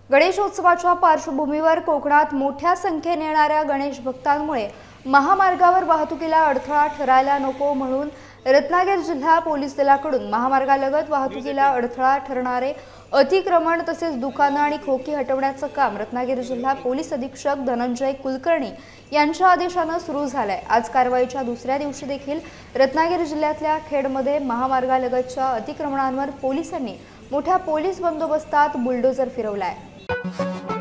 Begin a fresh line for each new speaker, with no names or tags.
गणेशोत्सवाच्या पार्श्वभूमीवर कोकणात मोठ्या संख्येने येणाऱ्या गणेश भक्तांमुळे महामार्गावर वाहतुकीला अडथळा ठरायला नको म्हणून रत्नागिरी जिल्हा पोलीस दलाकडून महामार्गालगत वाहतुकीला अडथळा ठरणारे अतिक्रमण तसेच दुकानं आणि खोकी हटवण्याचं काम रत्नागिरी जिल्हा पोलीस अधीक्षक धनंजय कुलकर्णी यांच्या आदेशाने सुरू झालंय। आज कारवाईच्या दुसऱ्या दिवशी देखील रत्नागिरी जिल्ह्यातल्या खेडमध्ये महामार्गालगतच्या अतिक्रमणांवर पोलिसांनी मोठ्या पोलीस बंदोबस्तात बुलडोजर फिरवलाय।